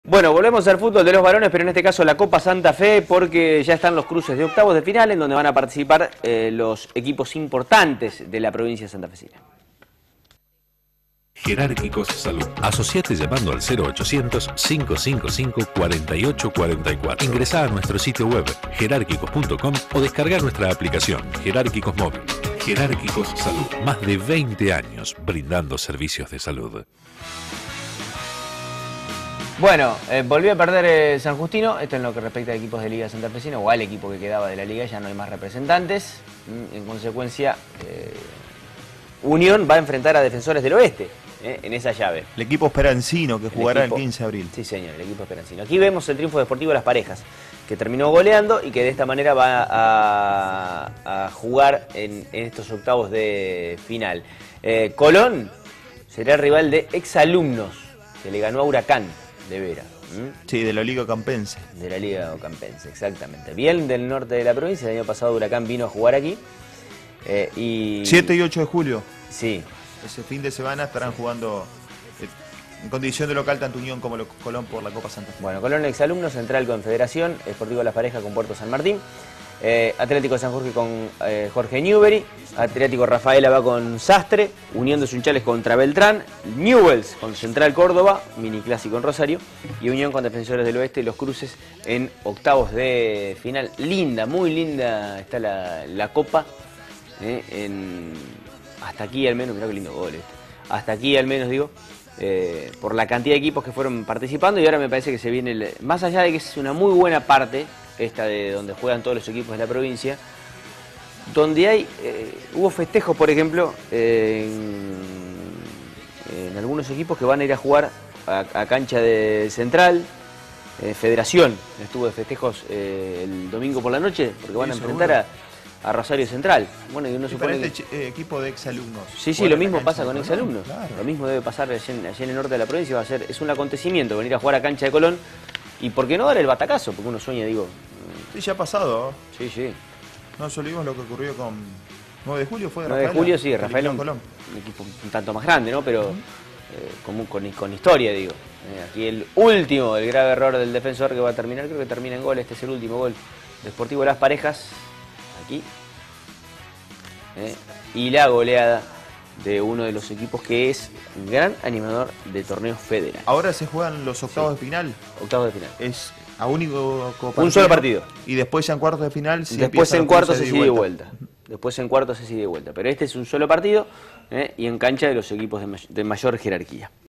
Bueno, volvemos al fútbol de los varones, pero en este caso la Copa Santa Fe, porque ya están los cruces de octavos de final en donde van a participar los equipos importantes de la provincia santafesina. Jerárquicos Salud. Asociate llamando al 0800-555-4844. Ingresá a nuestro sitio web jerárquicos.com o descarga nuestra aplicación Jerárquicos Móvil. Jerárquicos Salud. Más de 20 años brindando servicios de salud. Bueno, volvió a perder San Justino, esto en lo que respecta a equipos de Liga Santafesina, o al equipo que quedaba de la Liga, ya no hay más representantes. En consecuencia, Unión va a enfrentar a Defensores del Oeste en esa llave. El equipo esperancino que jugará el 15 de abril. Sí, señor, el equipo esperancino. Aquí vemos el triunfo deportivo de las parejas, que terminó goleando y que de esta manera va a jugar en estos octavos de final. Colón será el rival de exalumnos, que le ganó a Huracán de Vera. Sí, de la Liga Campense. De la Liga Campense, exactamente. Bien del norte de la provincia, el año pasado Huracán vino a jugar aquí. 7 y 8 de julio. Sí. Ese fin de semana estarán jugando en condición de local tanto Unión como Colón por la Copa Santa Fe. Bueno, Colón exalumnos, Central Confederación, Sportivo Las Parejas con Puerto San Martín, Atlético San Jorge con Jorge Newbery, Atlético Rafaela va con Sastre, Unión de Sunchales contra Beltrán, Newells con Central Córdoba, mini clásico en Rosario, y Unión con Defensores del Oeste, los cruces en octavos de final. Linda, muy linda está la Copa. Hasta aquí al menos, mirá qué lindo gol hasta aquí al menos digo, por la cantidad de equipos que fueron participando, y ahora me parece que se viene, más allá de que es una muy buena parte, esta de donde juegan todos los equipos de la provincia, donde hay, hubo festejos por ejemplo, en algunos equipos que van a ir a jugar a cancha de Central, Federación, estuvo de festejos el domingo por la noche, porque van a enfrentar a Rosario Central. Bueno, y uno supone este equipo de exalumnos. Sí, lo mismo pasa con exalumnos. Claro. Lo mismo debe pasar allá en el norte de la provincia. Es un acontecimiento venir a jugar a cancha de Colón. Y por qué no dar el batacazo, porque uno sueña, digo. Sí, ya ha pasado. Sí. No nos olvidemos lo que ocurrió con 9 de julio, fue de 9 de julio, sí, Rafael un equipo un tanto más grande, ¿no? Pero con historia, digo. Aquí el último, el grave error del defensor que va a terminar, creo que termina en gol. Este es el último gol de Sportivo Las Parejas. Aquí. Y la goleada de uno de los equipos que es un gran animador de torneos federales. Ahora se juegan los octavos de final. Octavos de final. Es a único partido. Un solo partido. Y después ya en cuartos de final. Sí, después en cuartos se sigue vuelta. Después en cuartos se sigue vuelta. Pero este es un solo partido y en cancha de los equipos de mayor jerarquía.